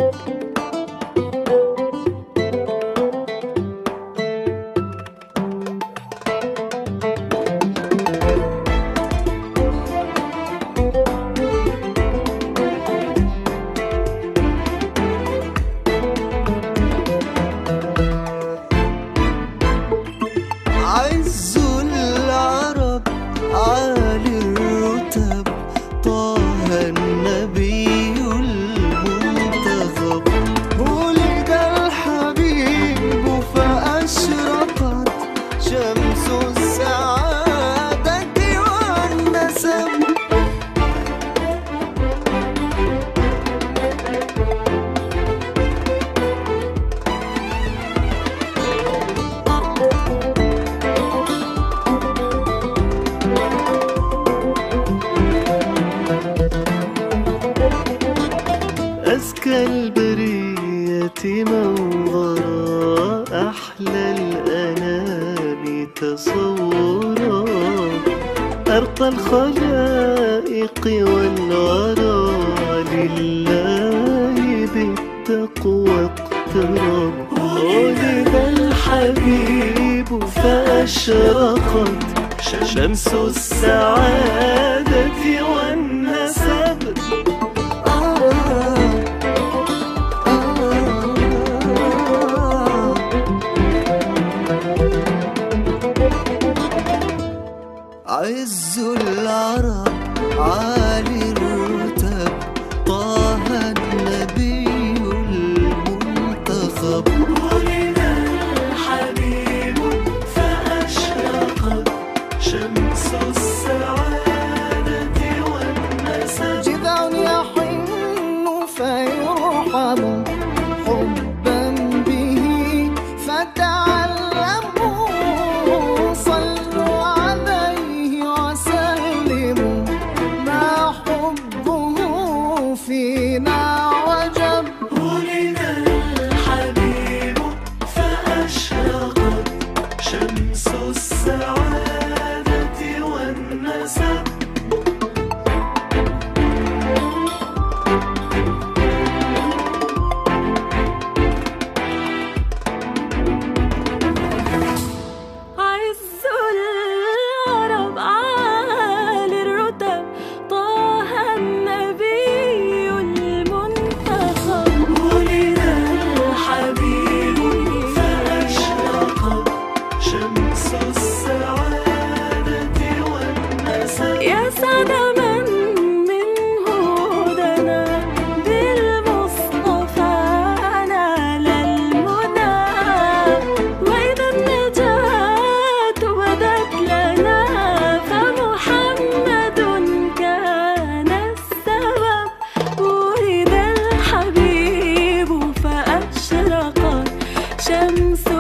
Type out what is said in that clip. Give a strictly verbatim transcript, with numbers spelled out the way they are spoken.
عز العرب عالي الرتب طه النبي المنتخب، ولد الحبيب فأشرقت شمس السعادة والنسب. أزكى البرية منظرا، أحلى الأنام تصورا، أرقى الخلائق والورى، لله بالتقوى اقترب. ولد الحبيب فأشرقت شمس السعادة والنسب. عز العرب عالي الرتب طه النبي المنتخب، ولد الحبيب فأشرقت شمس السعادة والنسب. جذع يحن فيرحم حبا به، فتعلموا صلوا عليه وسلموا، ما حبه فينا وجب. ولد الحبيب فأشرقت شمس السعادة والنسب. عز العرب عالي الرتب طه النبي المنتخب، ولد الحبيب فأشرقت شمس السعادة والنسب. يا سعد من منه دنا بالمصطفى نال المنى، وإذا النجاة بدت لنا فمحمد كان السبب. ولد الحبيب فأشرقت شمس